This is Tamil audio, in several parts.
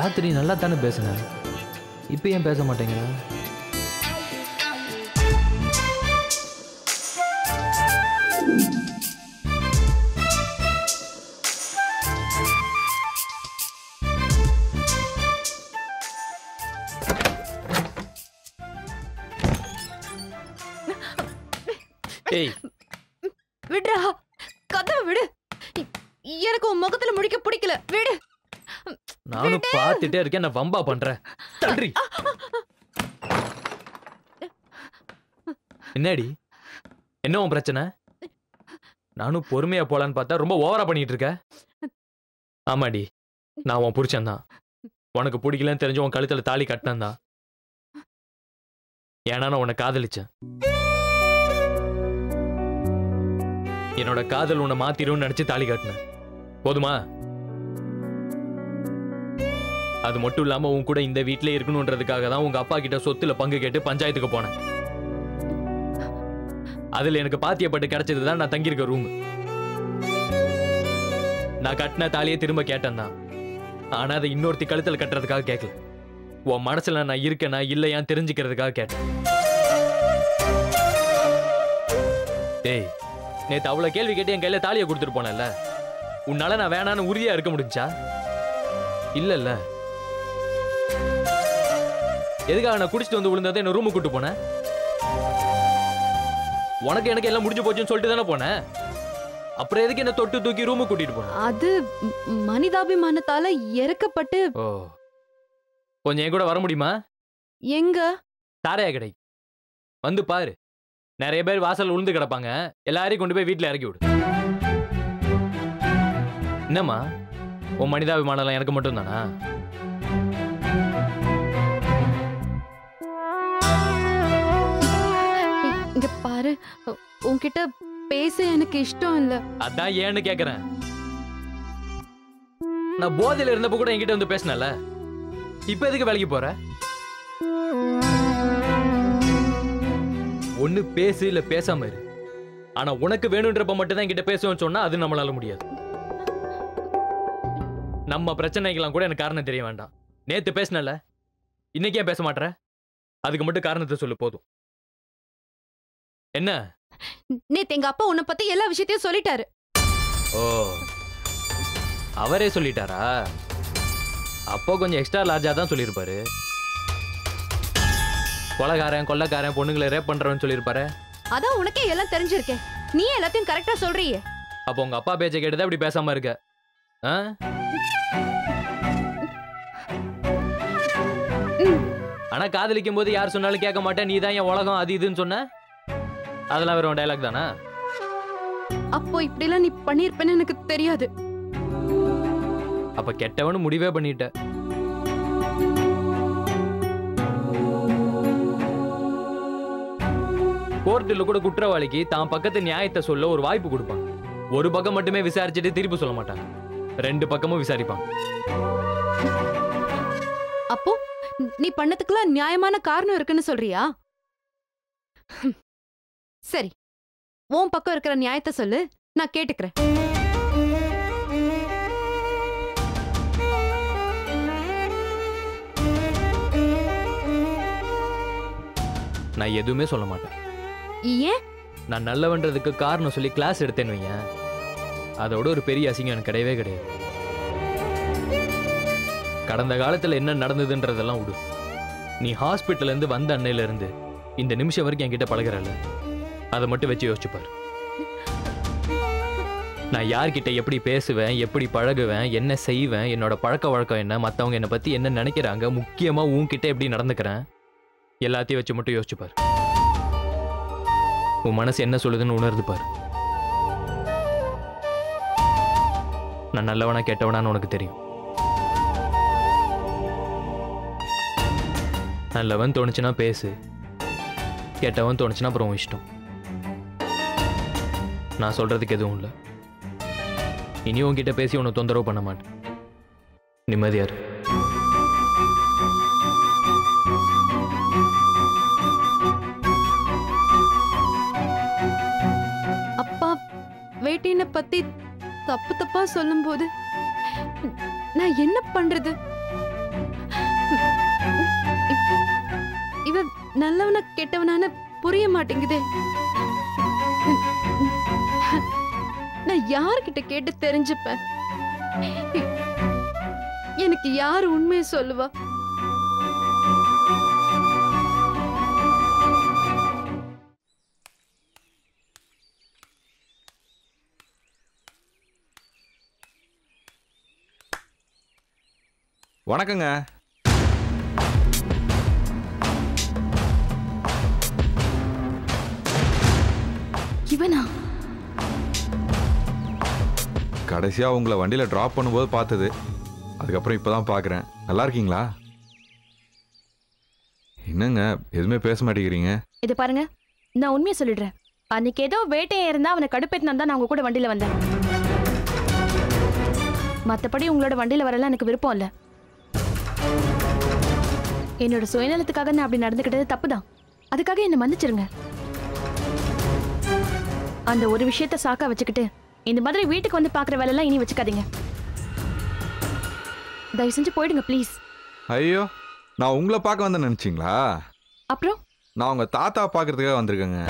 ராத்திரி நல்லா தானே பேசுனேன், இப்போ ஏன் பேச மாட்டேங்கிற? ஏய் விடுடா, கதவை விடு. எனக்கு உன் முகத்துல முடிக்க பிடிக்கல, விடு. நானும் பார்த்துட்டே இருக்கேன், நான் வம்பா பண்றேன். தள்ளுறி. என்னடி, என்ன உன் பிரச்சனை? நானும் பொறுமையா போலான்னு பார்த்தா ரொம்ப ஓவரா பண்ணிட்டு இருக்க. ஆமாடி, நான் உன் புருஷன் தான். உனக்கு பிடிக்கலன்னு தெரிஞ்சு உன் கழுத்துல தாலி கட்டினேன் தான். ஏன்னா நான் உன்னை காதலிச்சேன். என்னோட காதல் உன்னை மாத்திரும் நினைச்சு தாலி காட்டினேன். போதுமா? அது மட்டும் இல்லாம உன் கூட இந்த வீட்டிலே இருக்கணும்ன்றதுக்காக தான் உங்க அப்பா கிட்ட சொத்துல பங்கு கேட்டு பஞ்சாயத்துக்கு போனேன். அதுல எனக்கு பாத்தியப்பட்டு கிடைச்சதுதான் நான் தங்கியிருக்க ரூம். நான் கட்டின தாலியை திரும்ப கேட்டேன் தான். ஆனா அதை இன்னொருத்தி கழுத்துல கட்டுறதுக்காக கேட்கல. உன் மனசுல நான் இருக்கேனா இல்லையான்னு தெரிஞ்சுக்கிறதுக்காக கேட்டேன். டேய், நேத்து அவ்வளவு கேள்வி கேட்டு என் கையில தாலியை கொடுத்துட்டு போனல, உன்னால நான் வேணான்னு உறுதியா இருக்க முடிஞ்சா? இல்ல. எதுக்காக நான் குடிச்சிட்டு வந்து விழுந்ததை என்ன ரூமுக்கு கூட்டு போனேன்? உனக்கு எனக்கு எல்லாம் முடிஞ்சு போச்சுன்னு சொல்லிட்டு தானே போனேன். அப்புறம் எதுக்கு என்ன தொட்டு தூக்கி ரூமுக்கு கூட்டிட்டு போன? அது மனிதாபிமானத்தால இறக்கப்பட்டு. ஓ, கொஞ்சம் என் கூட வர முடியுமா? எங்க? தாரையா கடை வந்து பாரு. நிறைய பேர் வாசல் உளுந்து கிடப்பாங்க. எல்லாரையும் கொண்டு போய் வீட்டுல இறக்கி விடு. என்னம்மா, உன் மனிதாபிமானம் எனக்கு மட்டும் தானா? இங்க பாரு, உன்கிட்ட பேச எனக்கு இஷ்டம் இல்ல. அதான் ஏன்னு கேக்குறேன். நான் போதையில இருந்தப்ப கூட என்கிட்ட வந்து பேசினல, இப்ப எதுக்கு வேலைக்கு போற? ஒண்ணு பேசு இல்ல பேசாம இரு. ஆனா உனக்கு வேணும்ன்றப்ப மட்டும் தான் என்கிட்ட பேசுவேன்னு சொன்னா அது நம்மளால முடியாது. நம்ம பிரச்சனைக்கெல்லாம் கூட எனக்கு காரணம் தெரிய வேண்டாம். நேத்து பேசினல, இன்னைக்கு ஏன் பேச மாட்டற? அதுக்கு மட்டும் காரணத்தை சொல்லு போதும். என்ன? நேத்து எங்க அப்பா உன்னை பத்தி எல்லா விஷயத்தையும் சொல்லிட்டாரு. ஓ, அவரே சொல்லிட்டாரா? அப்போ கொஞ்சம் எக்ஸ்ட்ரா லார்ஜா தான் சொல்லியிருப்பாரு. கொலைகாரன் கொள்ளக்காரன் பொண்ணுங்களை ரேப் பண்றவன்னு சொல்லியிருப்பாரு. அதான் உனக்கே எல்லாம் தெரிஞ்சிருக்கேன், நீ எல்லாத்தையும் கரெக்டா சொல்றியே. அப்போ உங்க அப்பா பேச்சை கேட்டுதான் இப்படி பேசாம இருக்க. ஆனா காதலிக்கும் போது யார் சொன்னாலும் கேட்க மாட்டேன், நீ தான் என் உலகம் அது இதுன்னு சொன்ன. அதெல்லாம் வெறும் டயலாக் தானா? அப்போ இப்படி எல்லாம் நீ பண்ணிருப்பேன்னு எனக்கு தெரியாது. அப்ப கெட்டவனு முடிவே பண்ணிட்ட. கோர்ட்டில் கூட குற்றவாளிக்கு தான் பக்கத்து நியாயத்தை சொல்ல ஒரு வாய்ப்பு கொடுப்பாங்க. ஒரு பக்கம் மட்டுமே விசாரிச்சுட்டு திருப்பி சொல்ல மாட்டாங்க, ரெண்டு பக்கமும் விசாரிப்பாங்க. அப்போ நீ பண்ணதுக்குலாம் நியாயமான காரணம் இருக்குன்னு சொல்றியா? சரி, உன் பக்கம் இருக்கிற நியாயத்தை சொல்லு, நான் கேட்டுக்கிறேன். நான் எதுவுமே சொல்ல மாட்டேன். ஏன்? நான் நல்லவன்றதுக்கு காரணம் சொல்லி கிளாஸ் எடுத்தேன்னு வைங்க, அதோட ஒரு பெரிய அசிங்கம் எனக்கு கிடையவே கிடையாது. கடந்த காலத்துல என்ன நடந்ததுன்றதெல்லாம் விடு. நீ ஹாஸ்பிட்டல்ல இருந்து வந்த அன்னையில இருந்து இந்த நிமிஷம் வரைக்கும் என்கிட்ட பழகுறல, அதை மட்டும் வச்சு யோசிச்சுப்பாரு. நான் யார்கிட்ட எப்படி பேசுவேன், எப்படி பழகுவேன், என்ன செய்வேன், என்னோட பழக்க வழக்கம் என்ன, மற்றவங்க என்னை பத்தி என்ன நினைக்கிறாங்க, முக்கியமா உன்கிட்ட எப்படி நடந்துக்கிறேன், எல்லாத்தையும் வச்சு மட்டும் யோசிச்சுப்பாரு. உன் மனசு என்ன சொல்லுதுன்னு உணர்ந்து பாரு. நான் நல்லவனா கெட்டவனான்னு உனக்கு தெரியும். நல்லவன் தோணுச்சுன்னா பேசு, கெட்டவன் தோணுச்சுன்னா அப்புறம் இஷ்டம். நான் சொல்றதுக்கு எதுவும் இல்லை. இனி உன்கிட்ட பேசி உன்னை தொந்தரவு பண்ண மாட்டேன். நிம்மதியா இரு. அப்பா வேட்டையனை பத்தி தப்பு தப்பா சொல்லும்போது நான் என்ன பண்றது? நல்லவனா கெட்டவனான்னு புரிய மாட்டேங்குதே. நான் யார்கிட்ட கேட்டு தெரிஞ்சுப்பேன்? எனக்கு யார் உண்மையை சொல்லுவா? வணக்கங்க. இவனா? கடைசியா உங்களை வண்டியில டிராப் பண்ணும்போது பார்த்தது. அதுக்கப்புறம் இப்பதான் பார்க்குறேன். நல்லா இருக்கீங்களா? என்னங்க எதுவுமே பேச மாட்டேங்கிறீங்க? இது பாருங்க, நான் உண்மையை சொல்லிடுறேன். அன்னைக்கு ஏதோ வேட்டையா இருந்தா அவனை கடுப்பேத்தினா தான் நான் உங்க கூட வண்டியில வந்தேன். மத்தபடி உங்களோட வண்டியில வரலாம் எனக்கு விருப்பம் இல்ல. என்னோட சுயநலத்துக்காக நான் அப்படி நடந்துக்கிட்டது தப்புதான். அதுக்காக என்ன மன்னிச்சிருங்க. அந்த ஒரு விஷயத்த சாக்கா வச்சுக்கிட்டு இந்த மாதிரி வீட்டுக்கு வந்து பாக்குற வேலையெல்லாம் இனி வச்சுக்காதீங்க. தயவு செஞ்சு போயிடுங்க ப்ளீஸ். ஐயோ, நான் உங்களை பார்க்க வந்தேன்னு நினைச்சிங்களா? அப்புறம் நான் உங்க தாத்தா பார்க்கறதுக்காக வந்திருக்கேங்க.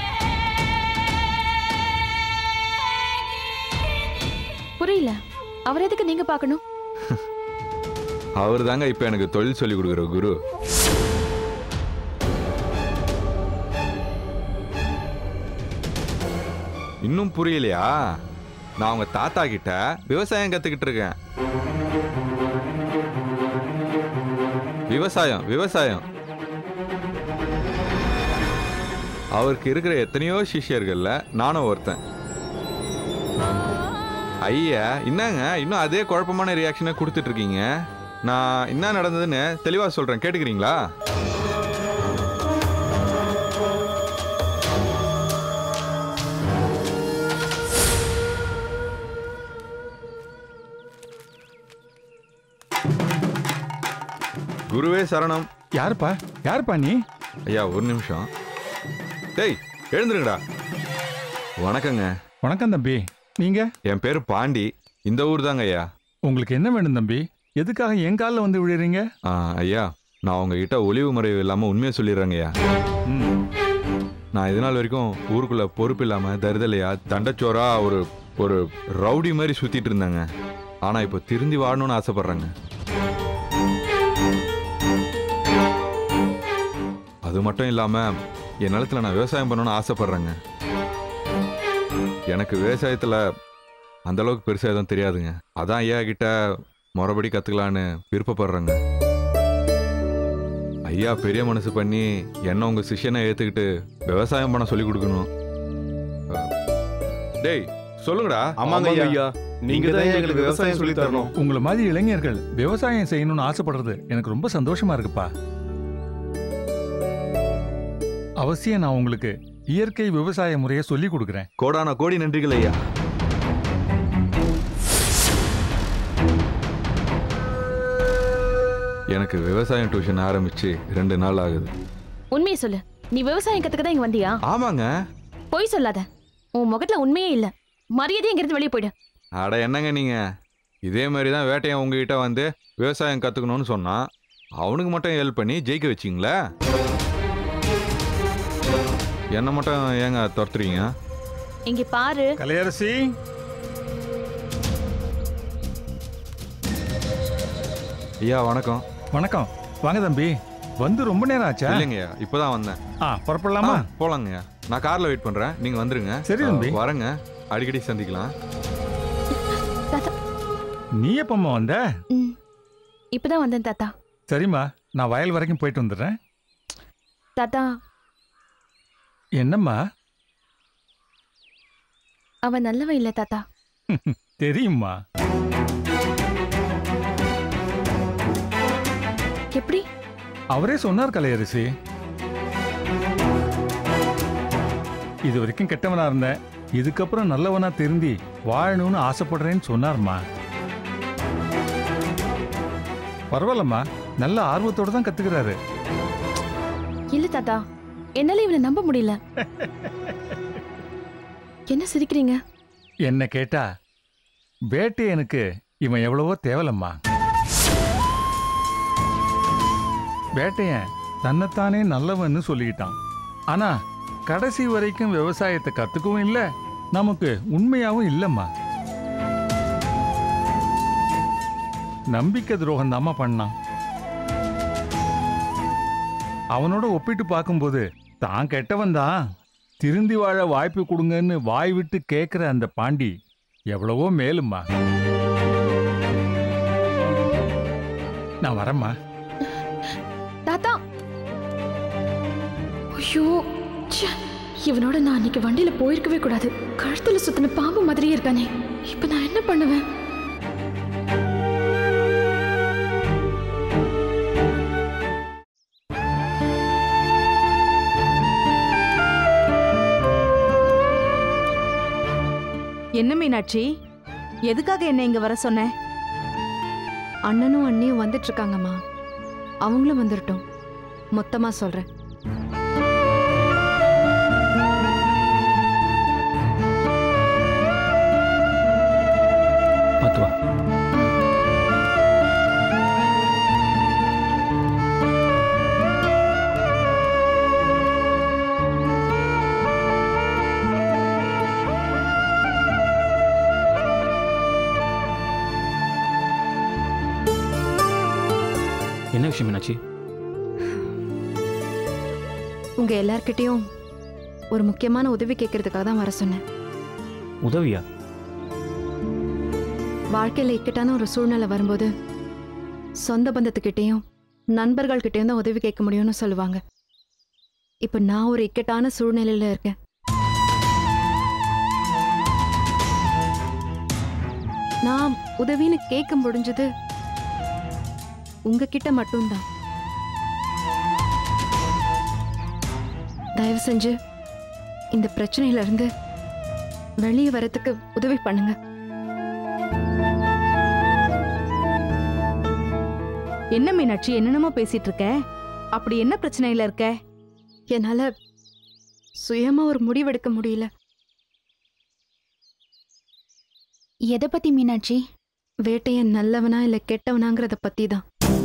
புரியல, அவர் எதுக்கு நீங்க பார்க்கணும்? அவர் தாங்க இப்ப எனக்கு தொழில் சொல்லி கொடுக்குற குரு. இன்னும் புரியலையா? நான் உங்க தாத்தா கிட்ட விவசாயம் கத்துக்கிட்டு இருக்கேன். விவசாயம் விவசாயம். அவருக்கு இருக்கிற எத்தனையோ சிஷ்யர்கள்ல நானும் ஒருத்தன். ஐயா, என்னங்க இன்னும் அதே குழப்பமான ரியாக்ஷனை கொடுத்துட்டு இருக்கீங்க? நான் என்ன நடந்ததுன்னு தெளிவா சொல்றேன், கேட்டுக்கிறீங்களா? குருவே சரணம். யாருப்பா? யாருப்பா நீ? ஐயா ஒரு நிமிஷம். டேய் எழுந்துருங்கடா. வணக்கங்க. வணக்கம் தம்பி. நீங்க? என் பேரு பாண்டி. இந்த ஊர் தாங்க ஐயா. உங்களுக்கு என்ன வேணும் தம்பி? எதுக்காக என் காலில் வந்து விழுறீங்க? ஐயா, நான் உங்ககிட்ட ஒளிவு முறைவு இல்லாமல் உண்மையை சொல்லிடுறேங்க ஐயா. நான் இது நாள் வரைக்கும் ஊருக்குள்ள பொறுப்பு இல்லாம தருதலையா தண்டச்சோரா ஒரு ஒரு ரவுடி மாதிரி சுத்திட்டு இருந்தாங்க. ஆனா இப்போ திருந்தி வாழணும்னு ஆசைப்படுறாங்க. அது மட்டும் இல்லாம என் நிலத்துல நான் விவசாயம் பண்ணணும்னு ஆசைப்படுறேங்க. எனக்கு விவசாயத்துல அந்த அளவுக்கு பெருசா எதுவும் தெரியாதுங்க. அதான் ஐயா கிட்ட மறுபடி கத்துக்கலான்னு விருப்பப்படுறேங்க. ஐயா பெரிய மனசு பண்ணி என்ன உங்க சிஷ்யனை ஏத்துக்கிட்டு விவசாயம் பண்ண சொல்லி கொடுக்கணும். டேய் சொல்லுங்கடா. ஆமாங்க ஐயா, நீங்க தான் எங்களுக்கு விவசாயம் சொல்லி தரணும். உங்களை மாதிரி இளைஞர்கள் விவசாயம் செய்யணும்னு ஆசைப்படுறது எனக்கு ரொம்ப சந்தோஷமா இருக்குப்பா. அவசியம் நான் உங்களுக்கு இயற்கை விவசாய முறையை சொல்லி கொடுக்குறேன். கோடான கோடி நன்றிகள் ஐயா. எனக்கு விவசாயம் டியூஷன் ஆரம்பிச்சு 2 நாள் ஆகுது. உண்மையை சொல்லு, நீ விவசாயம் கத்துக்க தான் இங்க வந்தியா? ஆமாங்க. பொய் சொல்லாத. உன் முகத்துல உண்மையே இல்ல. மரியாதை இங்கிருந்து வெளியே போயிடு. அட என்னங்க நீங்க, இதே மாதிரி தான் வேட்டையன் உங்ககிட்ட வந்து விவசாயம் கத்துக்கணும்னு சொன்னா அவனுக்கு மட்டும் ஹெல்ப் பண்ணி ஜெயிக்க வச்சிங்களா? என்ன மட்டும் ஏங்க துரத்துறீங்க? இங்க பாரு கலையரசி. ஐயா வணக்கம். வணக்கம். வாங்க தம்பி. வந்து ரொம்ப நேரம் ஆச்சா? இல்லைங்கய்யா, இப்பதான் வந்தேன். புறப்படலாமா? போலாங்கய்யா. நான் கார்ல வெயிட் பண்றேன், நீங்க வந்துருங்க. சரி தம்பி. வரேங்க, அடிக்கடி சந்திக்கலாம். நீ எப்பமா வந்த? இப்பதான் வந்தேன் தாத்தா. சரிம்மா, நான் வயல் வரைக்கும் போயிட்டு வந்துடுறேன். தாத்தா. என்னம்மா? அவன் நல்லவன் இல்ல தாத்தா. தெரியுமா? எப்படி? அவரே சொன்னார் கலையரசி. இது வரைக்கும் கெட்டவனா இருந்தேன், இதுக்கப்புறம் நல்லவனா திருந்தி வாழணும்னு ஆசைப்படுறேன்னு சொன்னார்மா. பரவாயில்லம்மா, நல்ல ஆர்வத்தோட தான் கத்துக்கிறாரு. இல்ல தாத்தா, என்னால இவனை நம்ப முடியல. என்ன சிரிக்கிறீங்க? என்ன கேட்டா வேட்டையனுக்கு இவன் எவ்வளவோ தேவலம்மா. வேட்டையன் தன்னைத்தானே நல்லவன்னு சொல்லிக்கிட்டான். ஆனா கடைசி வரைக்கும் விவசாயத்தை கத்துக்கவும் இல்லை, நமக்கு உண்மையாவும் இல்லம்மா. நம்பிக்கை துரோகம் தாம்மா பண்ணான். அவனோட ஒப்பிட்டு பார்க்கும்போது தான் கெட்டவன் தான், திருந்தி வாழ வாய்ப்பு கொடுங்கன்னு வாய் விட்டு கேட்கிற அந்த பாண்டி எவ்வளவோ மேலும்மா. நான் வரேம்மா. தாத்தா, ஐயோ, இவனோட நான் அன்னைக்கு வண்டியில போயிருக்கவே கூடாது. கழுத்துல சுத்தின பாம்பு மாதிரியே இருக்கானே, இப்ப நான் என்ன பண்ணுவேன்? என்ன மீனாட்சி, எதுக்காக என்ன இங்க வர சொன்ன? அண்ணனும் அண்ணியும் வந்துட்டு இருக்காங்கம்மா, அவங்களும் வந்துட்டோம். மொத்தமா சொல்றேன். பார்த்து வா. என்ன விஷயம் மீனாட்சி? உங்க எல்லார்கிட்டயும் ஒரு முக்கியமான உதவி கேட்கறதுக்காக தான் வர சொன்னேன். உதவியா? வாழ்க்கையில இக்கட்டான ஒரு சூழ்நிலை வரும்போது சொந்த பந்தத்துக்கிட்டையும் நண்பர்கள்கிட்டையும் தான் உதவி கேட்க முடியும்னு சொல்லுவாங்க. இப்ப நான் ஒரு இக்கட்டான சூழ்நிலையில இருக்கேன். நான் உதவின்னு கேட்க முடிஞ்சது உங்ககிட்ட மட்டும்தான். தயவு செஞ்சு இந்த பிரச்சனையில இருந்து வெளியே வரதுக்கு உதவி பண்ணுங்க. என்ன மீனாட்சி, என்னென்னமோ பேசிட்டு இருக்க? அப்படி என்ன பிரச்சனையில இருக்க? என்னால சுயமா ஒரு முடிவெடுக்க முடியல. எதை பத்தி மீனாட்சி? வேட்டையன் நல்லவனா இல்ல கெட்டவனாங்கிறத பத்தி தான்.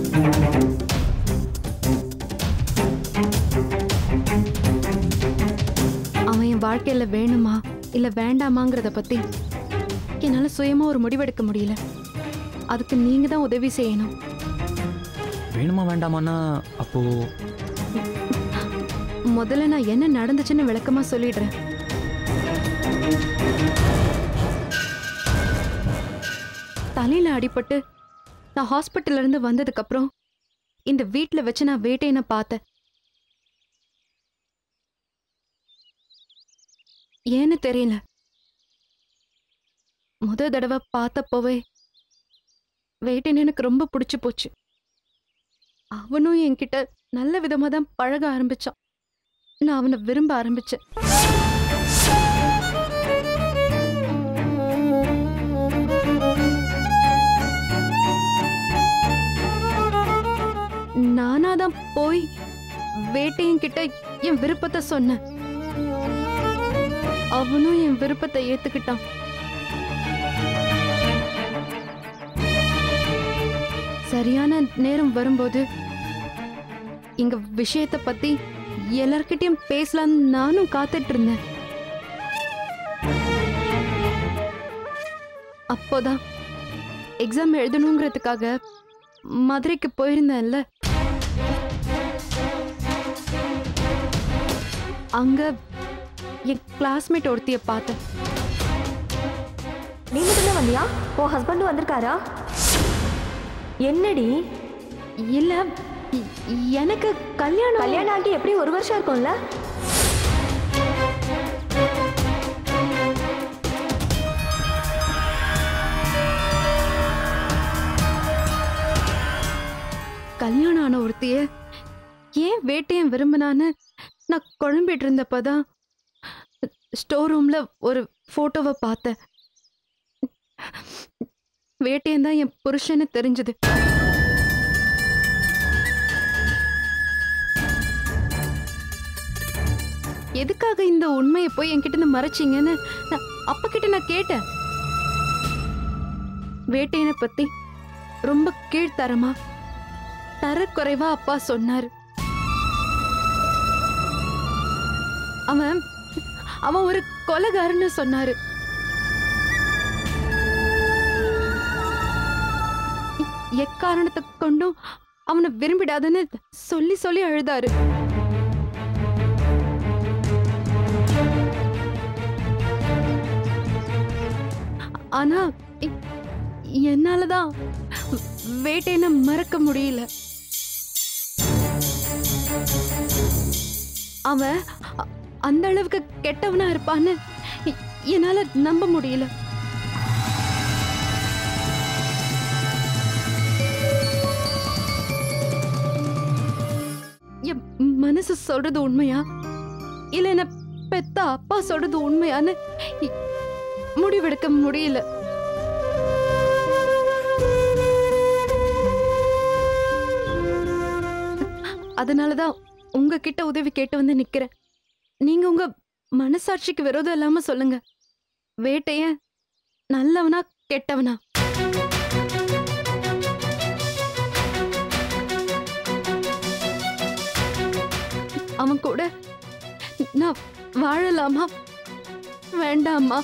அவன் என் வாழ்க்கையில வேணுமா இல்ல வேண்டாமாங்கிறத பத்தி என்னால சுயமா ஒரு முடிவெடுக்க முடியல. அதுக்கு நீங்க தான் உதவி செய்யணும். வேணுமா வேண்டாமான்னா அப்போ முதல்ல நான் என்ன நடந்துச்சுன்னு விளக்கமா சொல்லிடுறேன். தலையில அடிபட்டு நான் ஹாஸ்பிட்டல்ல இருந்து வந்ததுக்கு அப்புறம் இந்த வீட்ல வச்சு நான் வேட்டையனை பார்த்தேன். ஏன்னு தெரியல, முத தடவை பார்த்தப்போவே வேட்டையன் எனக்கு ரொம்ப பிடிச்சு போச்சு. அவனும் என்கிட்ட நல்ல விதமா தான் பழக ஆரம்பிச்சான். நான் அவனை விரும்ப ஆரம்பிச்சேன். நானாதான் போய் வேட்டையன் கிட்ட என் விருப்பத்தை சொன்னேன். அவனும் என் விருப்பத்தை ஏத்துக்கிட்டான். சரியான நேரம் வரும்போது எங்க விஷயத்தை பத்தி எல்லார்கிட்டயும் பேசலாம்னு நானும் காத்துட்டு இருந்தேன். அப்போதான் எக்ஸாம் எழுதணுங்கிறதுக்காக மதுரைக்கு போயிருந்தேன்ல, அங்க என் கிளாஸ்மேட் ஒருத்திய பார்த்தேன். நீ மட்டும்தான் வந்தியா? உன் ஹஸ்பண்டும் வந்திருக்காரா? என்னடி? இல்ல, எனக்கு கல்யாணம் ஆகி எப்படி 1 வருஷம் இருக்கும்ல? கல்யாணம் ஆன ஒருத்திய ஏன் வேட்டையன் விரும்பினான்னு நான் குழம்பிட்டு இருந்தப்பதான் ஸ்டோர் ரூம்ல ஒரு போட்டோவை பார்த்தேன். வேட்டையன் தான் என் புருஷன்னு தெரிஞ்சது. எதுக்காக இந்த உண்மையை போய் என்கிட்ட இருந்து மறைச்சிங்கன்னு அப்பா கிட்ட நான் கேட்டேன். வேட்டையனை பத்தி ரொம்ப கீழ்த்தரமா தரக்குறைவா அப்பா சொன்னாரு. அவன் அவன் ஒரு கொலைகாரன்னு சொன்னாரு. எக்காரணத்தை கொண்டும் அவனை விரும்பிடாதுன்னு சொல்லி சொல்லி அழுதாரு. ஆனா என்னாலதான் வேட்டையனை மறக்க முடியல. அவன் அந்த அளவுக்கு கெட்டவனா இருப்பான்னு என்னால நம்ப முடியல. என் மனசு சொல்றது உண்மையா இல்ல என்ன பெத்த அப்பா சொல்றது உண்மையான்னு முடிவெடுக்க முடியல. அதனாலதான் உங்ககிட்ட உதவி கேட்டு வந்து நிக்கிறேன். நீங்க உங்க மனசாட்சிக்கு விரோதம் இல்லாம சொல்லுங்க, வேட்டைய நல்லவனா கெட்டவனா? அவன் கூட நான் வாழலாமா வேண்டாமா?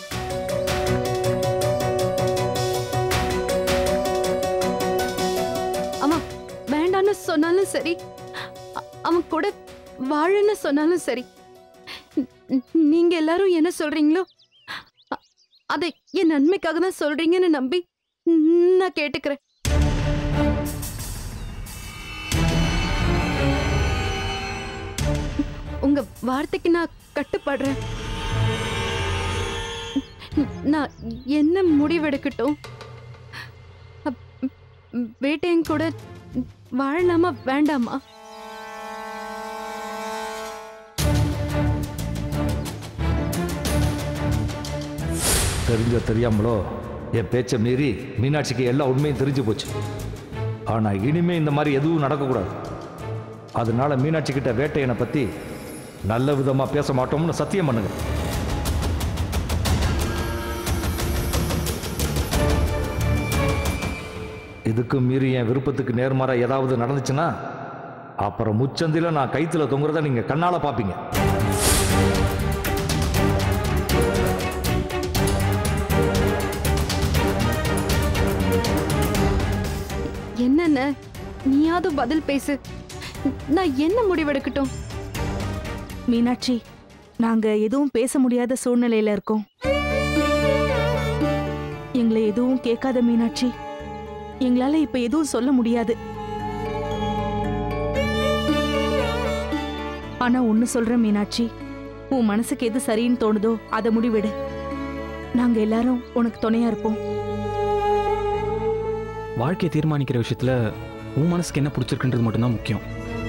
அவன் வேண்டான்னு சொன்னாலும் சரி, அவன் கூட வாழன்னு சொன்னாலும் சரி, நீங்க எல்லாரும் என்ன சொல்றீங்களோ அதை என் நன்மைக்காக தான் சொல்றீங்கன்னு நம்பி நான் கேட்டுக்கிறேன். உங்க வார்த்தைக்கு நான் கட்டுப்படுறேன். நான் என்ன முடிவெடுக்கட்டும்? வேட்டையன் கூட வாழலாமா வேண்டாமா? தெரிஞ்சோ தெரியாமலோ என் பேச்சை மீறி மீனாட்சிக்கு எல்லா உண்மையும் தெரிஞ்சு போச்சு. ஆனால் இனிமே இந்த மாதிரி எதுவும் நடக்கக்கூடாது. அதனால மீனாட்சி கிட்ட வேட்டையனை பற்றி நல்ல விதமாக பேச மாட்டோம்னு சத்தியம் பண்ணுங்க. இதுக்கு மீறி என் விருப்பத்துக்கு நேர்மாறாக ஏதாவது நடந்துச்சுன்னா அப்புறம் முச்சந்தில நான் கைத்துல தொங்குறத நீங்க கண்ணால பார்ப்பீங்க. என்னென்ன நீயாவது பதில் பேசு. நான் என்ன முடிவெடுக்கட்டும்? மீனாட்சி, நாங்க எதுவும் பேச முடியாத சூழ்நிலையில இருக்கோம். எங்களை எதுவும் கேட்காத மீனாட்சி. எங்களால இப்ப எதுவும் சொல்ல முடியாது. ஆனா ஒண்ணு சொல்றேன் மீனாட்சி, உன் மனசுக்கு எது சரின்னு தோணுதோ அதை முடிவெடு. நாங்க எல்லாரும் உனக்கு துணையா இருப்போம். வாழ்க்கையை தீர்மானிக்கிற விஷயத்துல உன் மனசுக்கு என்ன பிடிச்சிருக்குன்றது மட்டும்தான் முக்கியம்.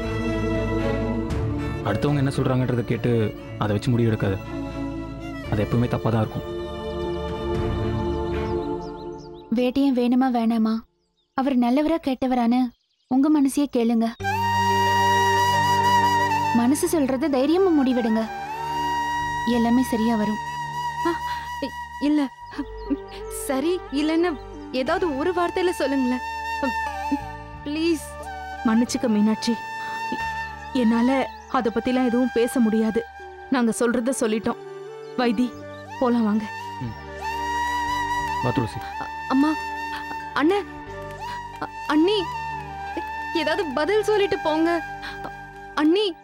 அடுத்தவங்க என்ன சொல்றாங்கன்றதை கேட்டு அதை வச்சு முடிவு எடுக்காது. அது எப்பவுமே தப்பா தான் இருக்கும். வேட்டையன் வேணுமா வேணாமா, அவர் நல்லவரா கெட்டவரான்னு உங்க மனசையே கேளுங்க. மனசு சொல்றத தைரியமா முடிவெடுங்க. எல்லாமே சரியா வரும். இல்ல சரி இல்லைன்னு ஏதாவது ஒரு வார்த்தையில சொல்லுங்களேன் ப்ளீஸ். மன்னிச்சுக்க மீனாட்சி, என்னால அதை பத்திலாம் எதுவும் பேச முடியாது. நாங்க சொல்றத சொல்லிட்டோம். வைத்தி, போலாம் வாங்க. அம்மா, அண்ணே, அண்ணி, ஏதாவது பதில் சொல்லிட்டு போங்க. அண்ணி